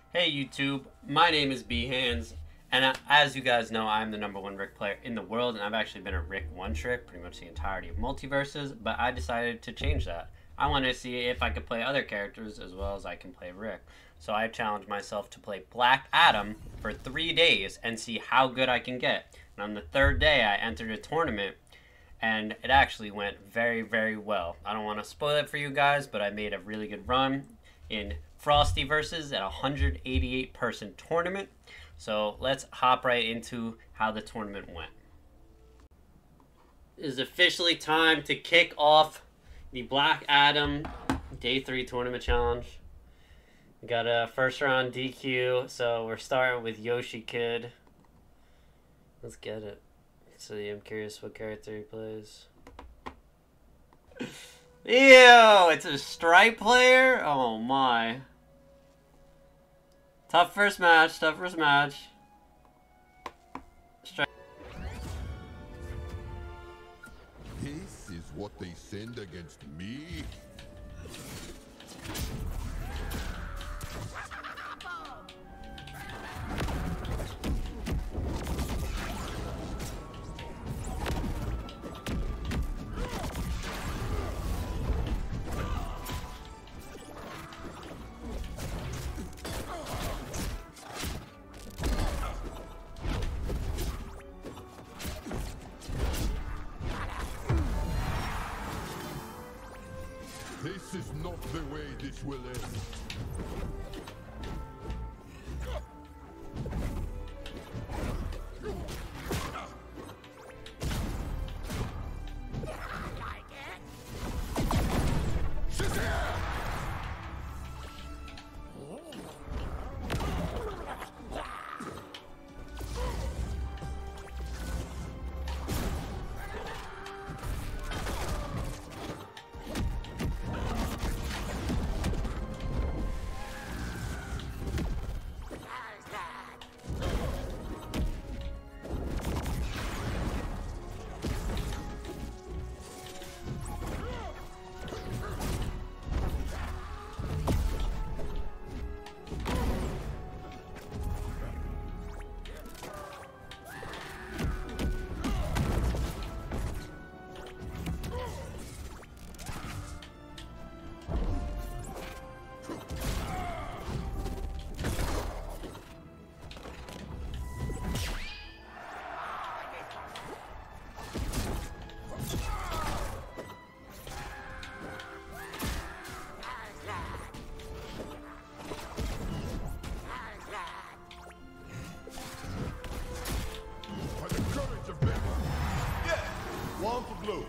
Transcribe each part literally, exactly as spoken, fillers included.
Hey YouTube, my name is Bhands, and uh, as you guys know, I'm the number one Rick player in the world, and I've actually been a Rick one trick pretty much the entirety of Multiverses, but I decided to change that. I wanted to see if I could play other characters as well as I can play Rick. So I challenged myself to play Black Adam for three days and see how good I can get. And on the third day, I entered a tournament, and it actually went very, very well. I don't want to spoil it for you guys, but I made a really good run in Frosty versus at a one hundred eighty-eight person tournament. So let's hop right into how the tournament went. It is officially time to kick off the Black Adam Day three Tournament Challenge. We got a first round D Q, so we're starting with Yoshi Kid. Let's get it. So I'm curious what character he plays. Ew, it's a Stripe player? Oh my. Tough first match, tough first match. Stripe. This is what they send against me? This is not the way this will end. One for blue.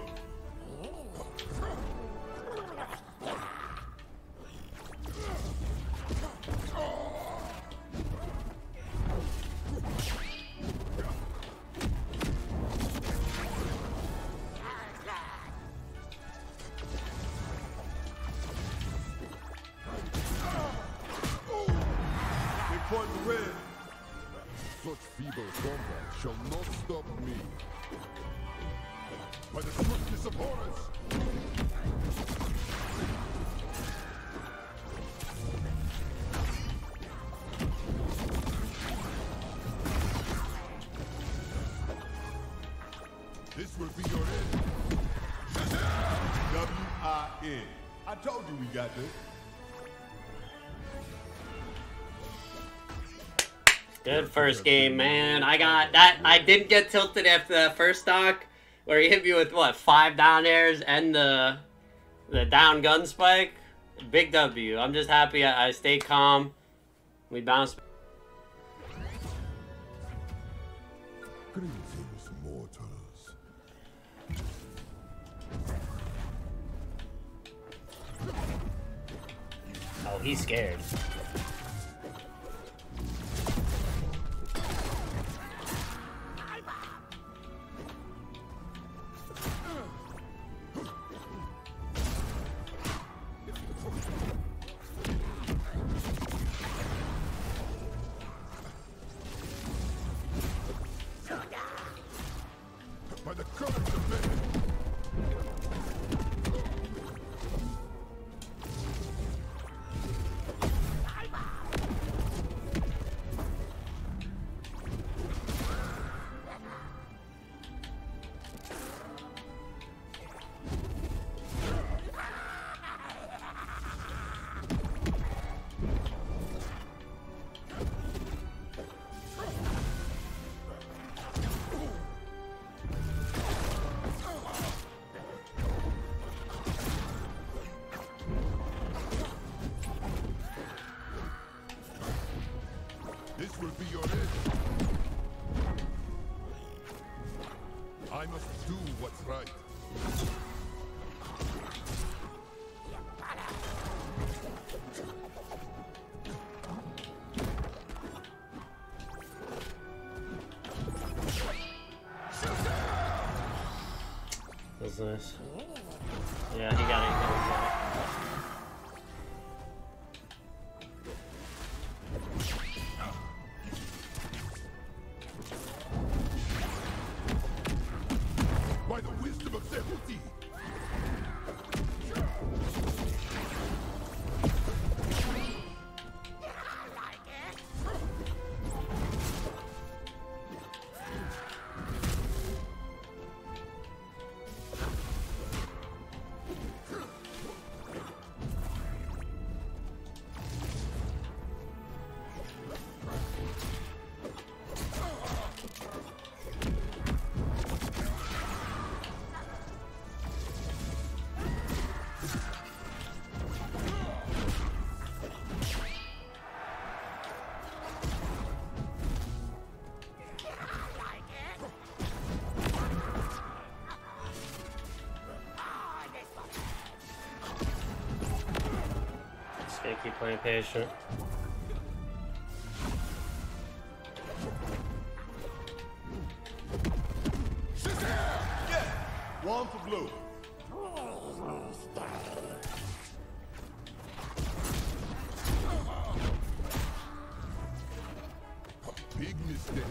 They point to red. Such feeble combat shall not stop me. By the swiftness of Horus! This will be your end. W I N. I told you we got this. Good first game, man. I got that. I didn't get tilted after that first stock, where he hit me with what, five down airs and the the down gun spike. Big W. I'm just happy I, I stayed calm. We bounced. Greetings, mortals. Oh, he's scared. By the courage of men. This will be your end. I must do what's right. That's nice. Yeah, he got it. He got it. By the wisdom of Zehuti. Just gotta keep playing patient. One for blue. Big mistake.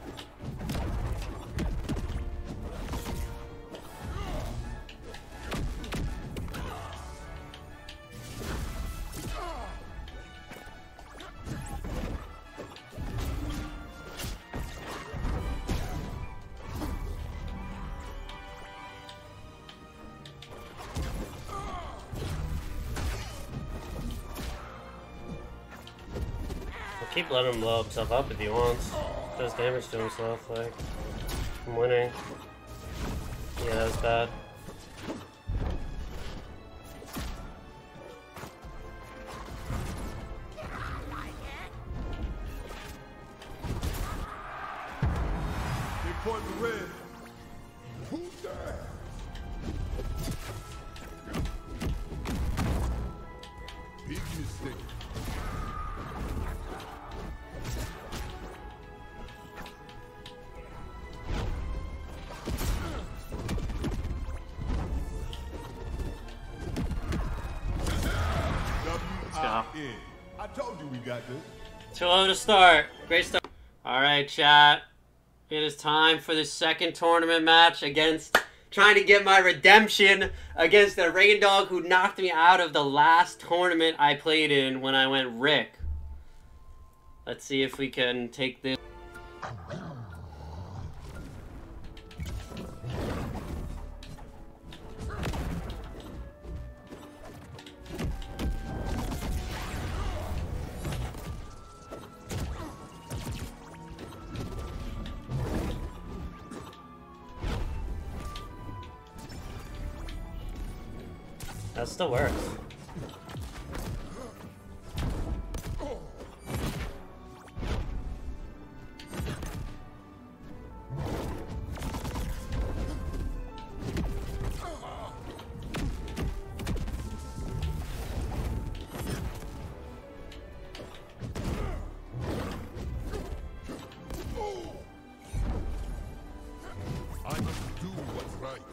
Keep letting him blow himself up if he wants. Does damage to himself, like, I'm winning. Yeah, that's bad. They point the red. Who's that? Big mistake. In. I told you we got this. Too low to start. Great start. Alright, chat. It is time for the second tournament match against... Trying to get my redemption against the Rain Dog who knocked me out of the last tournament I played in when I went Rick. Let's see if we can take this... That still works. I must do what's right.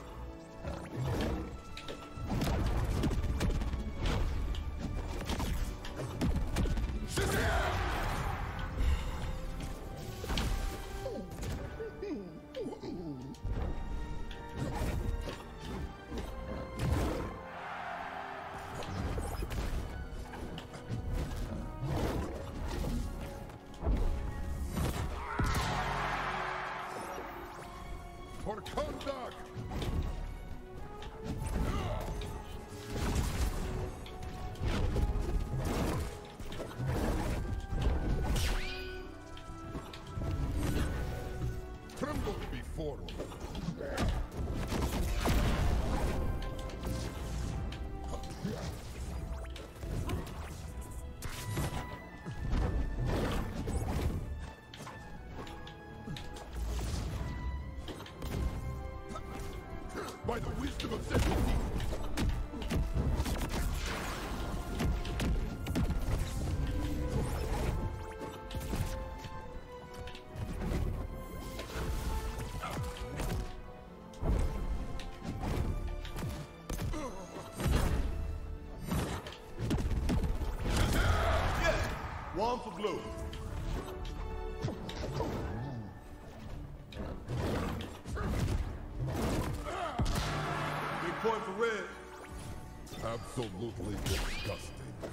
For conduct! Tremble before me. One for blue. Big point for red. Absolutely disgusting.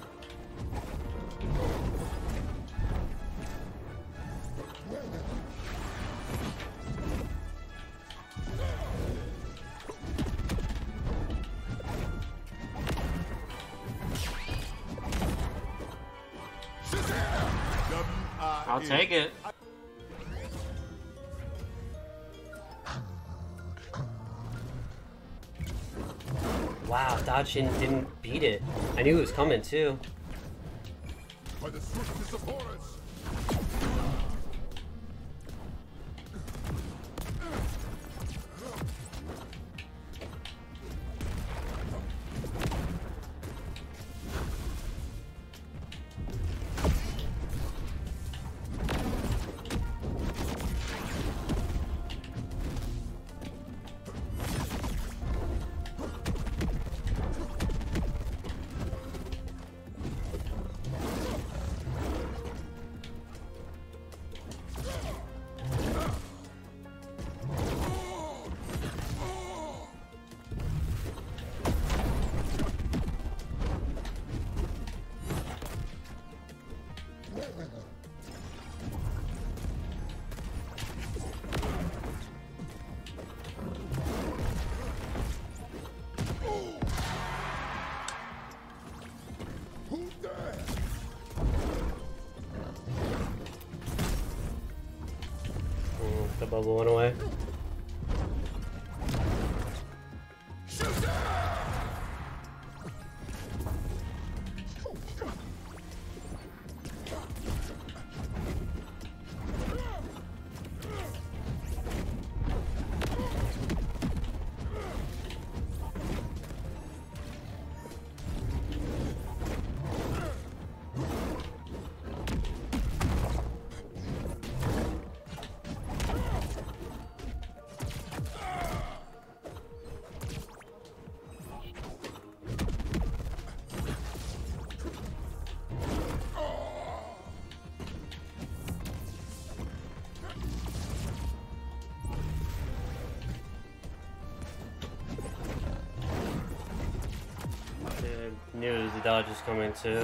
I'll take it. Wow, Dodgin didn't beat it. I knew it was coming too. By the swiftness of Horus. The bubble went away. Knew the dodge was coming too.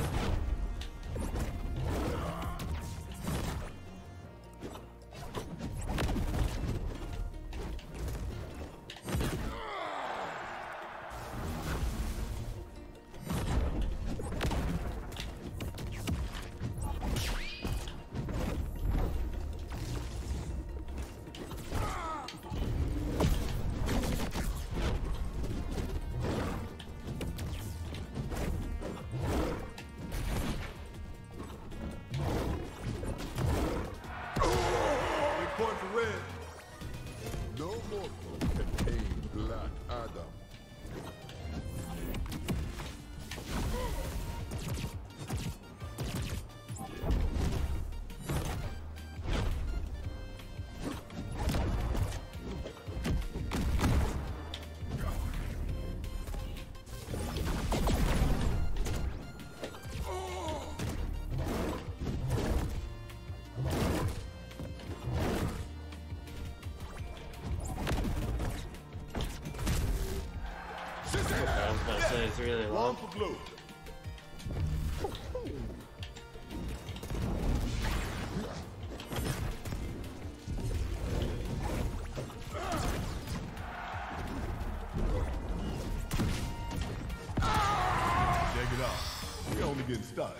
No mortal can tame Black Adam. I was about to say, it's really long. One for blue. Check it out. We're only getting started.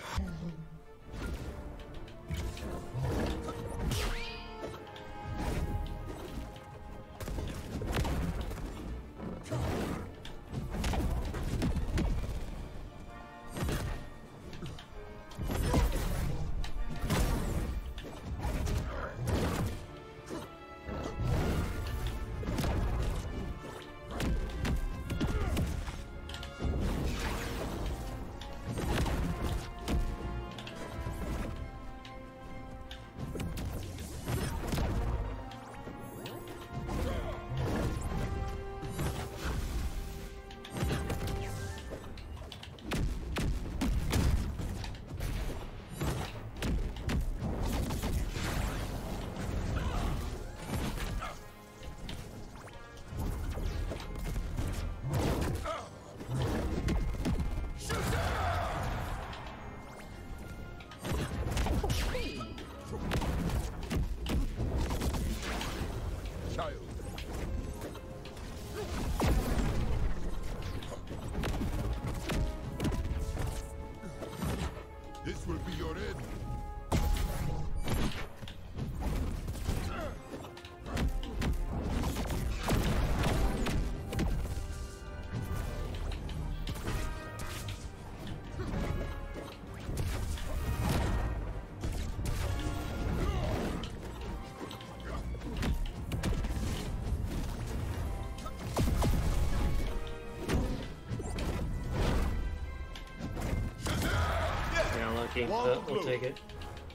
weak, but we'll take it.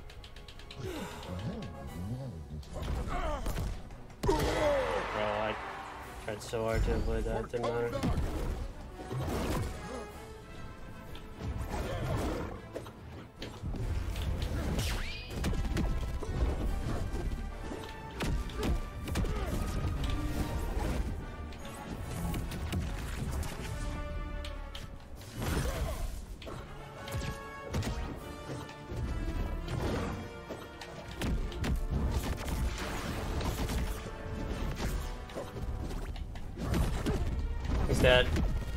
Bro, I tried so hard to avoid that, didn't matter. He's dead.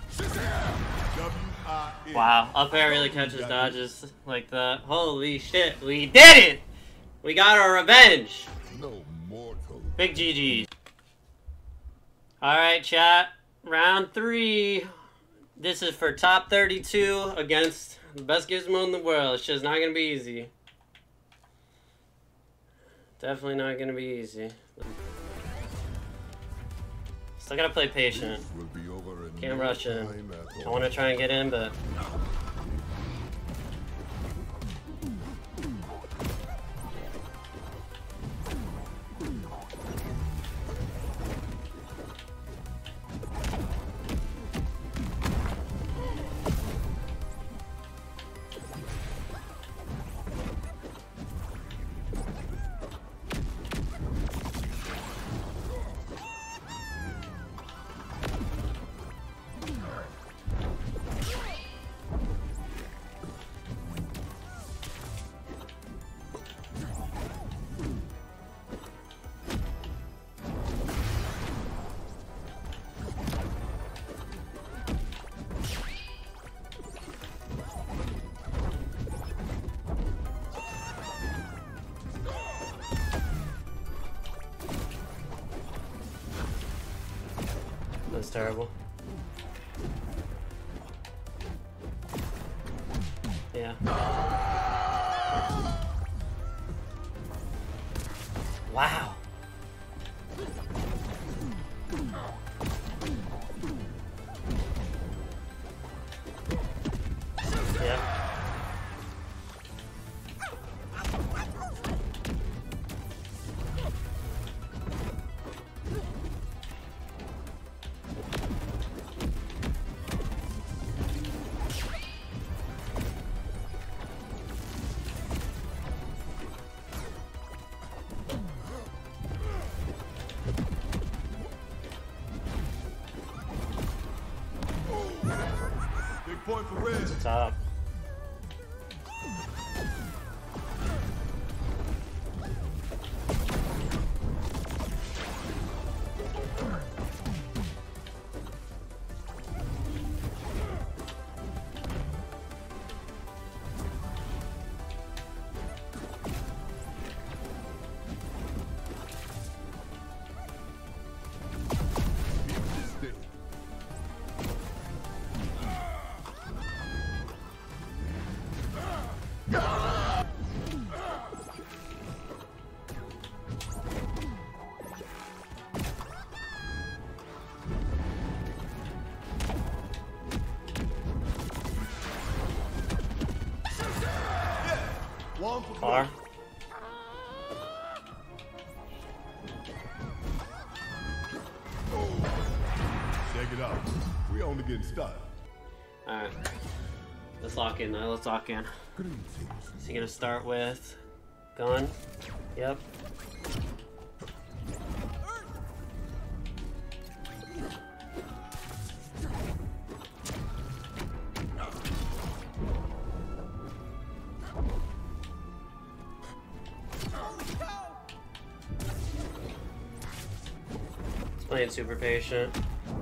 Wow, up air really catches dodges like that. Holy shit, we did it! We got our revenge! No mortal. Big G G's. Alright, chat. Round three. This is for top thirty-two against the best gizmo in the world. It's just not gonna be easy. Definitely not gonna be easy. Still gotta play patient. Can't rush in. I wanna try and get in, but... That's terrible. Yeah. Wow. Yeah. Point for red. Top. Car. Check it out. We only getting started. Alright. Let's lock in now. Let's lock in. Is he gonna start with gun? Yep. Playing super patient.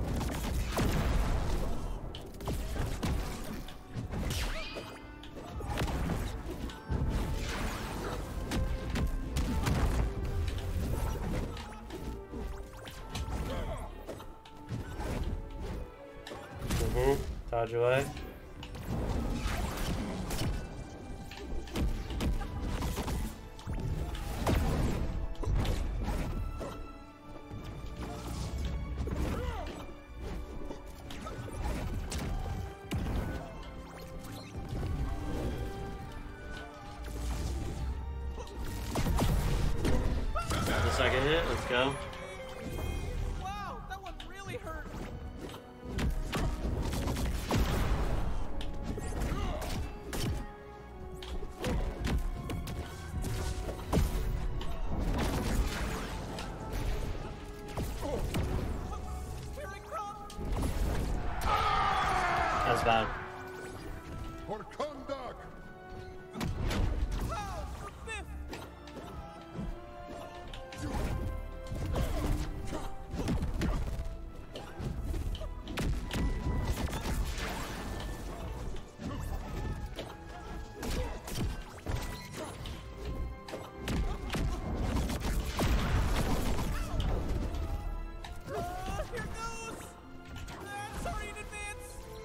Mm-hmm. Dodge away. second hit. Let's go. Wow, that one really hurt. Here I come. That's bad. For conduct! Wow, for fifth. Uh, here goes. Uh, sorry in advance.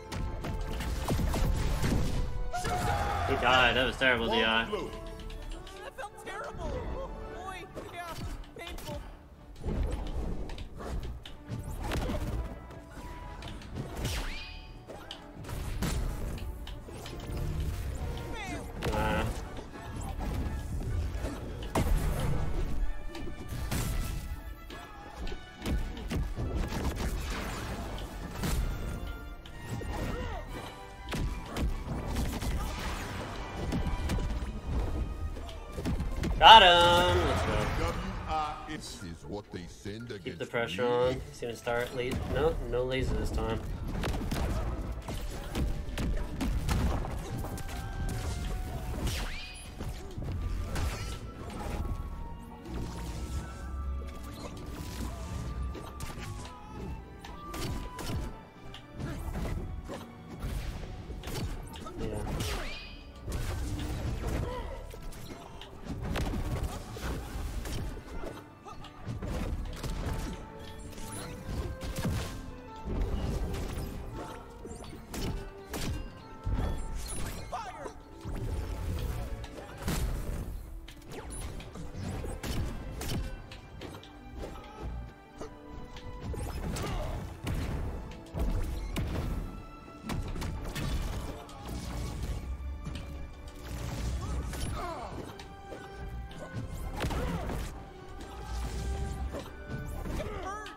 He died. That was terrible, D I. One blue. That felt terrible. Oh, boy, yeah, painful. Fail. Nah. Got him! Let's go. W I N is what they send against Keep the pressure me. on. He's gonna start late. No, no laser this time. Yeah. Fire. Converge.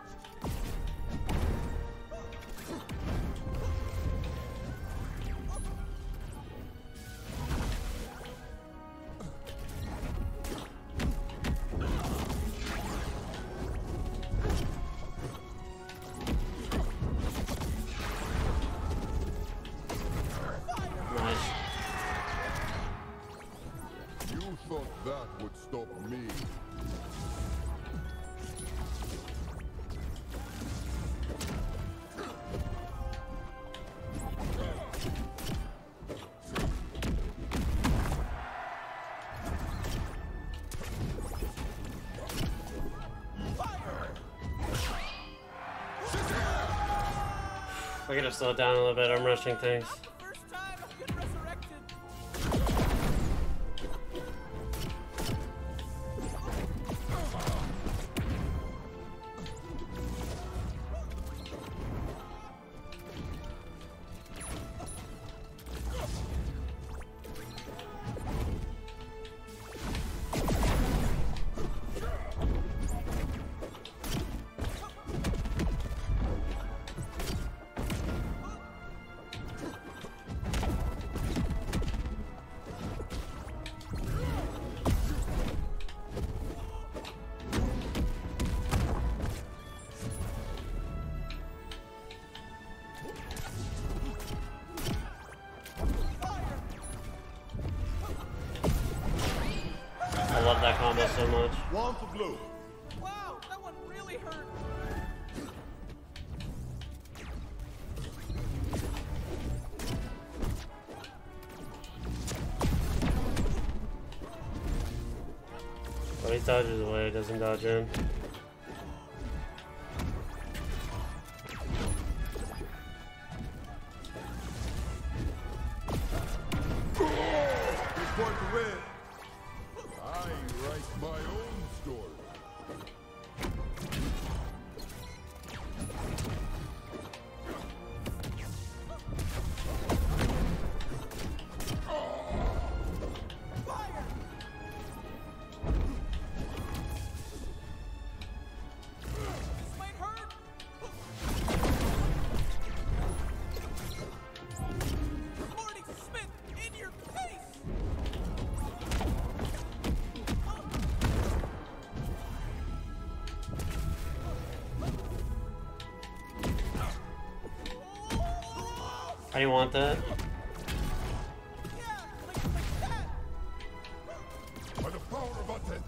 Nice. You thought that would stop me. I gotta slow down a little bit. I'm rushing things. Not the first time I've been resurrected. I love that combo so much. One for blue. Wow, that one really hurt. But he dodges away, doesn't dodge in. Report to red. I write my own story. do you want that? Yeah, like, like that. By the power of Aten.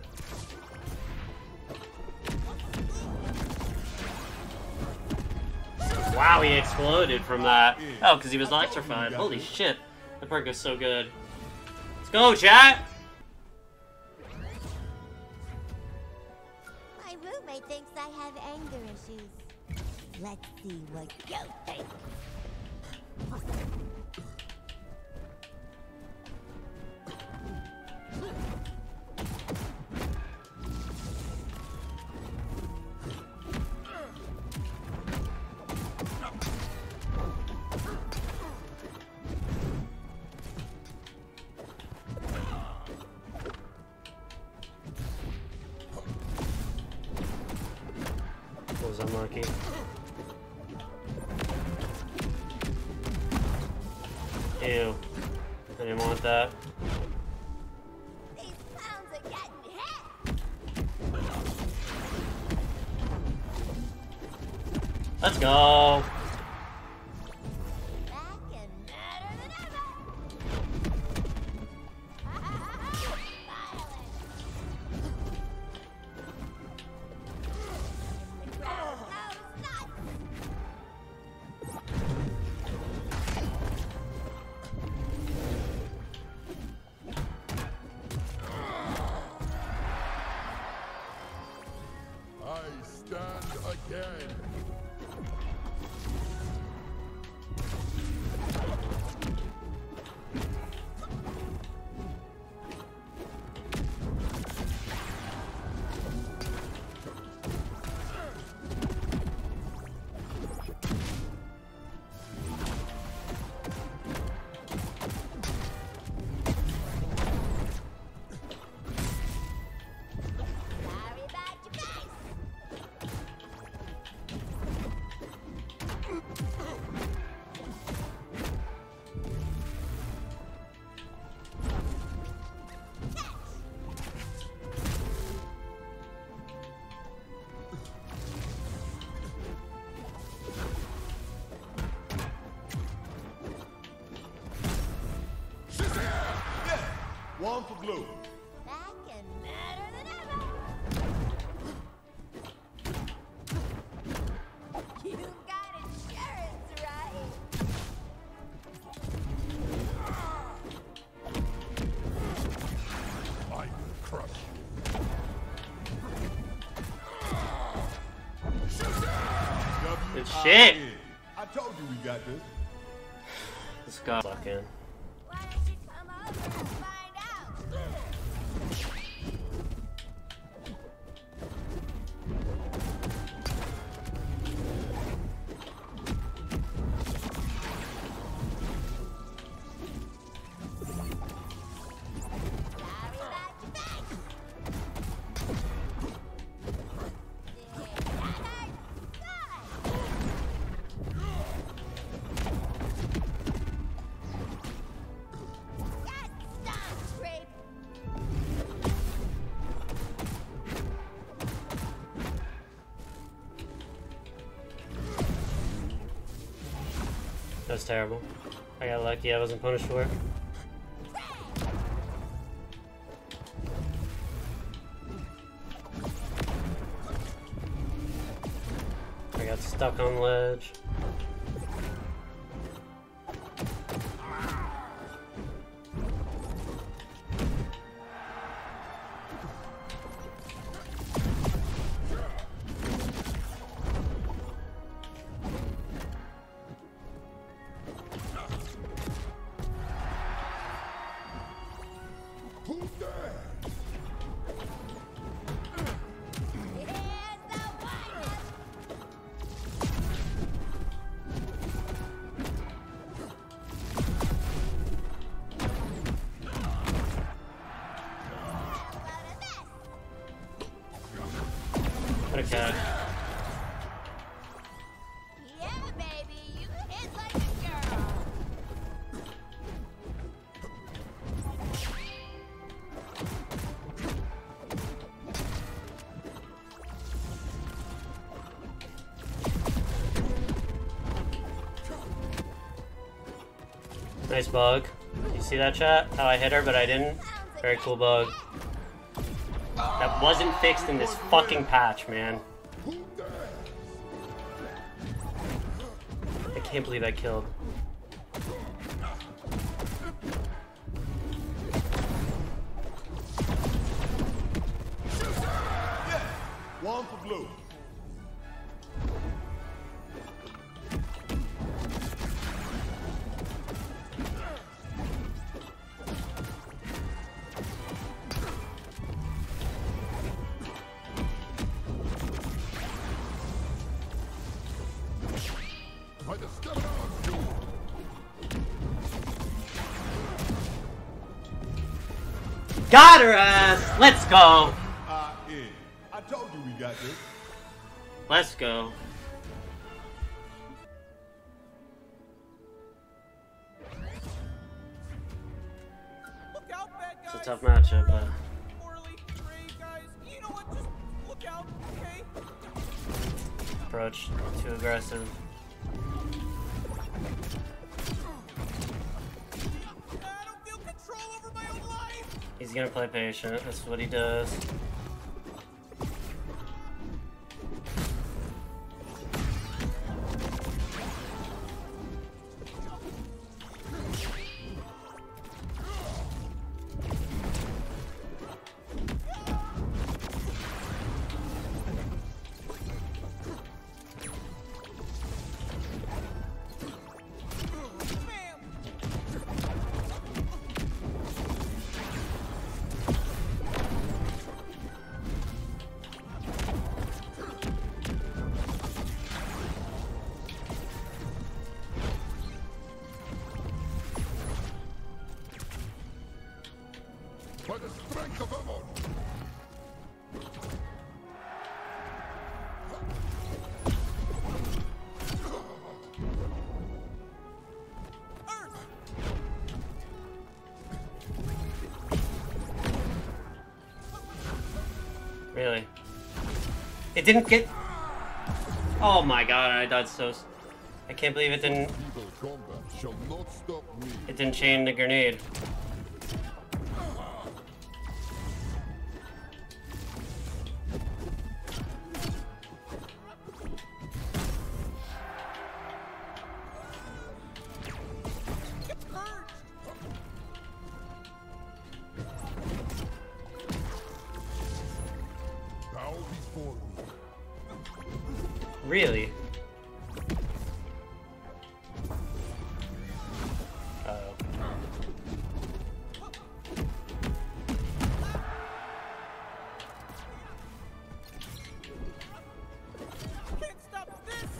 Wow, he exploded from that. Oh, because he was electrified. Holy shit. That perk is so good. Let's go, chat! My roommate thinks I have anger issues. Let's see what you think. Was unlucky. Ew. I didn't want that. These clowns are getting hit. Let's go. Back and better than ever. Violent. And the crowd goes nuts. I stand again. Sorry about your face. One for blue. Back and better than ever. You got insurance, right? I crush you. Good shit. I told you we got this. Let's go. Fucking. Why don't you come over and find out? Sorry about your face. Did that hurt? Good. Get stunned, creep. That's terrible. I got lucky I wasn't punished for it. I got stuck on the ledge. Who's there? Here's the one. What a cat. Yeah, baby, you hit like a girl. Nice bug. You see that, chat? How I hit her, but I didn't? Very cool bug. That wasn't fixed in this fucking patch, man. I can't believe I killed. One for blue. By the stamina of you. Got her ass! Let's go! I in. I told you we got this. Let's go. Look out, bad guys. It's a tough matchup, but Morally brave guys. You know what? Just look out, okay? approach too aggressive. I don't feel control over my own life. He's gonna play patient. That's what he does. By the strength of Ammon. Really? It didn't get... Oh my god, I died so... s- I can't believe it didn't... Evil combat shall not stop me. It didn't chain the grenade. Bow before me. Really? Uh-oh. Can't stop this.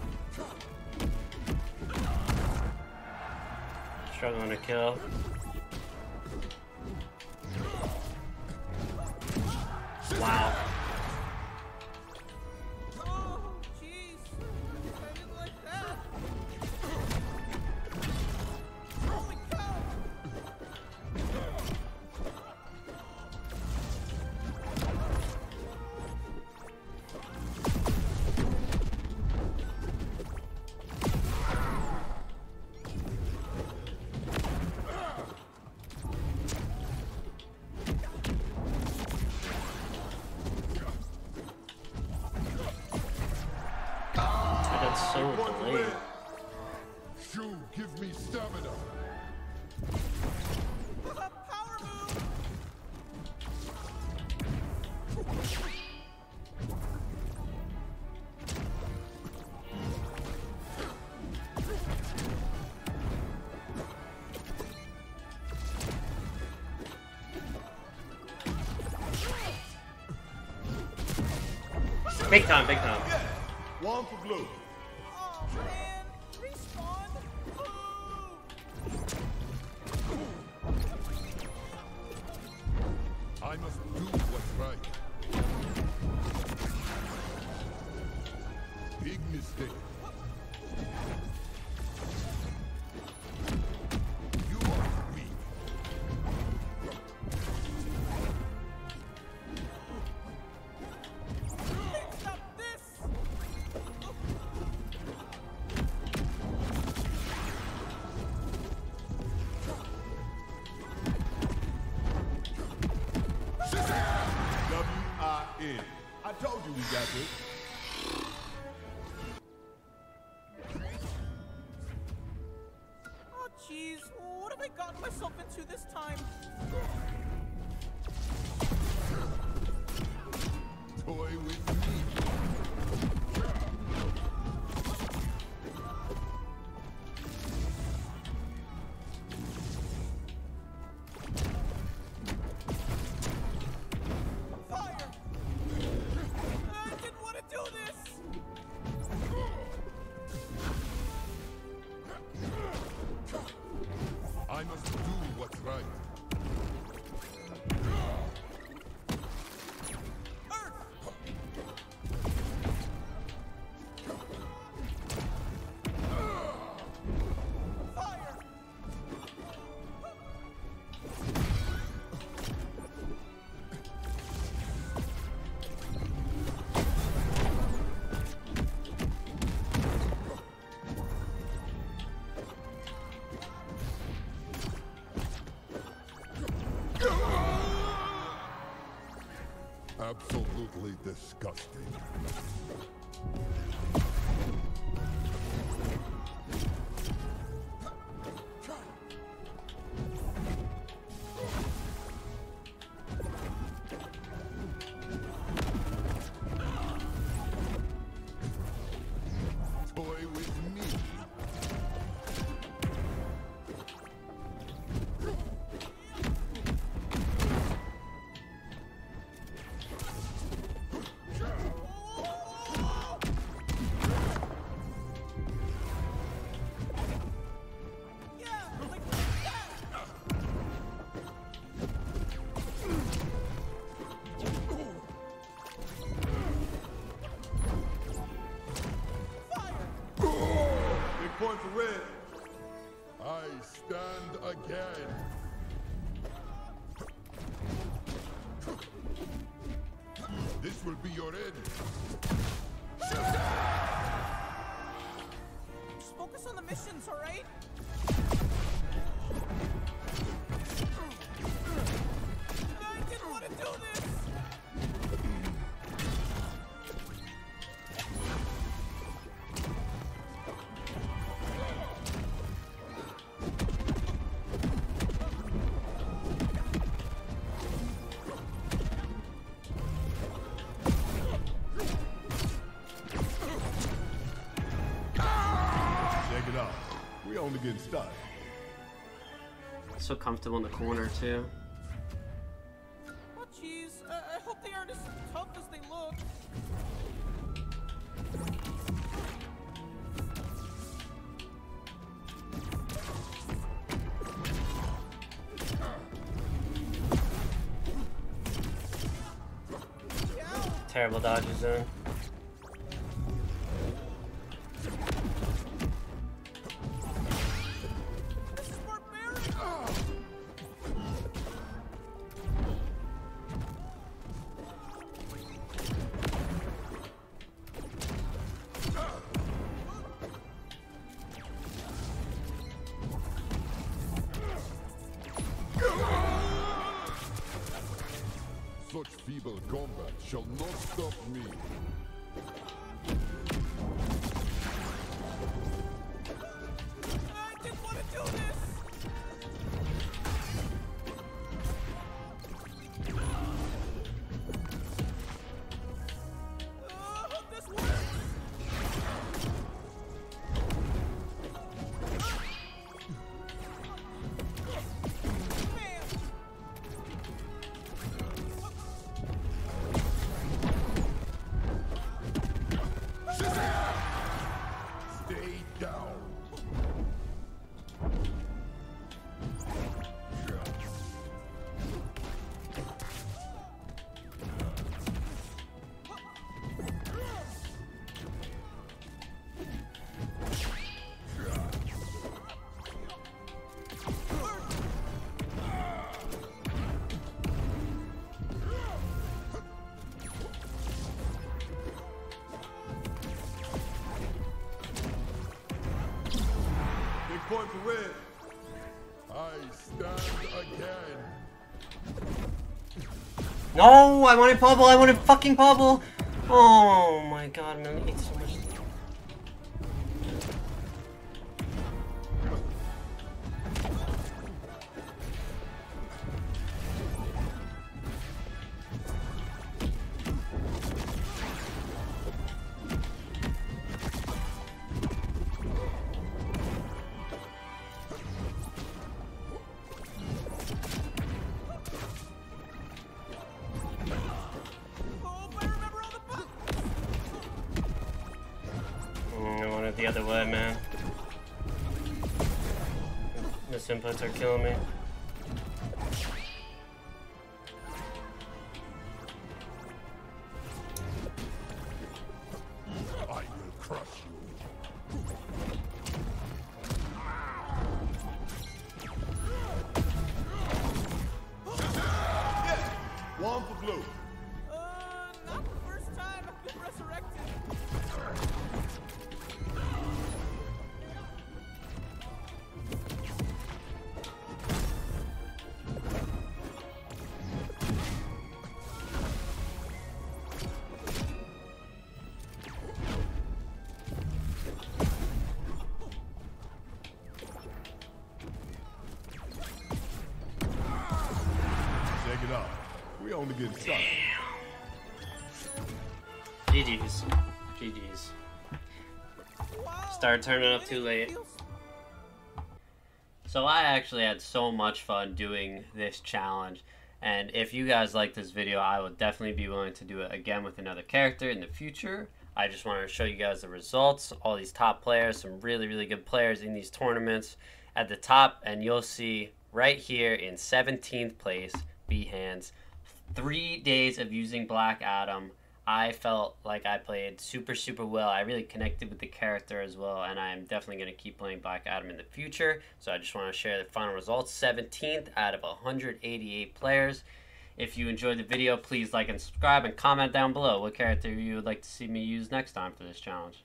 Struggling to kill. Wow. Oh, jeez. I didn't like that. Holy cow. I got so One delayed. win. Shoe, give me stamina. Power move. Big time, big time. One for blue. Oh, man. Respawn. Ooh. I must do what's right. Big mistake. You are weak. Can't stop this. in. I told you we got this. Oh, jeez. What have I gotten myself into this time? Toy with me. Fire! I didn't want to do this! I must do what's right. Fire! Absolutely disgusting. Toy with me. Yeah, like that! Fire! Big point for red. I stand again. This will be your end. Just focus on the missions, alright? I didn't want to do this! Check it out. We only getting started. So comfortable in the corner too. Oh, jeez. I, I hope they aren't as tough as they look. Ow! Terrible dodges in. This is barbaric! Such feeble combat shall not stop me. I didn't want to do this! Uh, hope this works! Man! Stay down. Big point for red. I stand again. No, I wanted Bubble. I wanted fucking Bubble. Oh my god, man, I ate so much. The other way, man. Mis inputs are killing me. I will crush you. Yes, one for blue. Uh, not the first time I've been resurrected. Check it out. We only getting started. G G's. G G's. Started turning up too late. So I actually had so much fun doing this challenge, and if you guys like this video, I will definitely be willing to do it again with another character in the future. I just wanted to show you guys the results, all these top players, some really, really good players in these tournaments at the top, and you'll see right here in seventeenth place, Bhands. Three days of using Black Adam. I felt like I played super, super well. I really connected with the character as well, and I'm definitely going to keep playing Black Adam in the future. So I just want to share the final results. seventeenth out of one hundred eighty-eight players. If you enjoyed the video, please like and subscribe and comment down below what character you would like to see me use next time for this challenge.